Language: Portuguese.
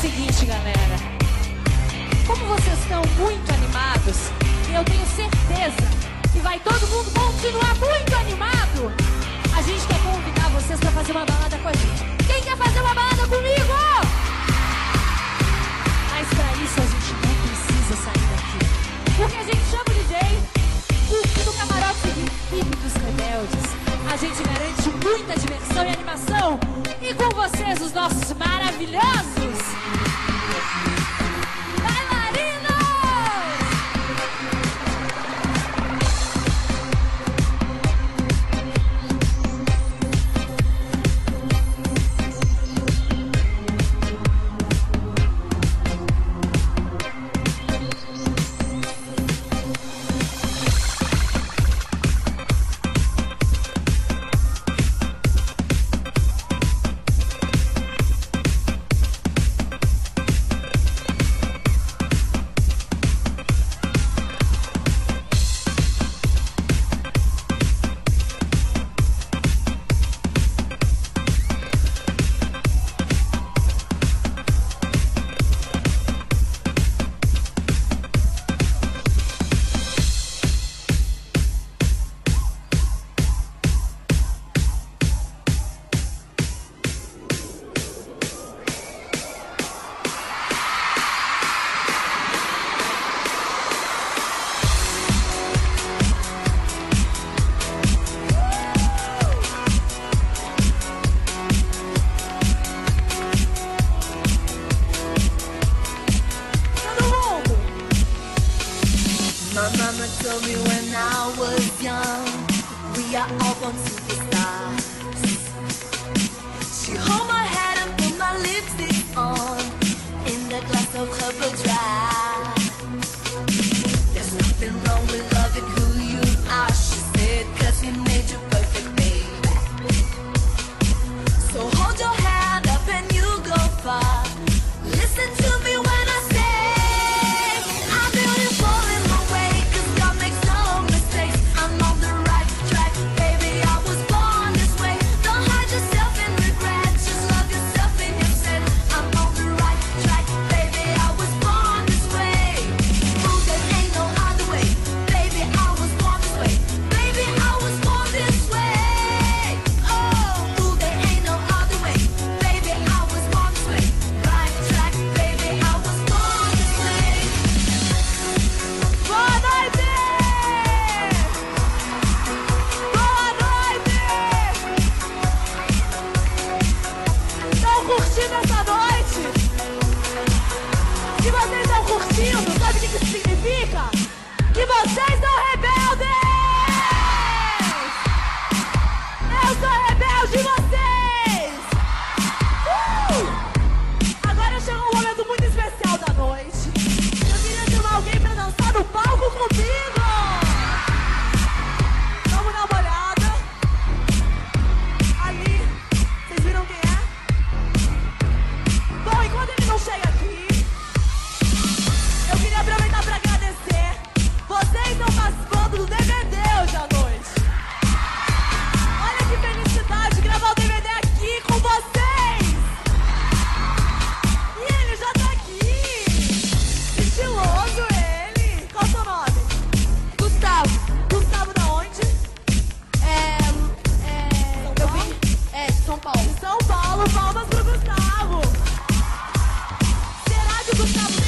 seguinte, galera. Como vocês estão muito animados, e eu tenho certeza que vai todo mundo continuar muito animado, a gente quer convidar vocês pra fazer uma balada com a gente. Quem quer fazer uma balada comigo? Mas pra isso a gente não precisa sair daqui, porque a gente chama o DJ, curtindo o camarote VIP dos rebeldes. A gente garante muita diversão e animação. E com vocês, os nossos maravilhosos bailarinos! São Paulo, palmas pro Gustavo. Será que o Gustavo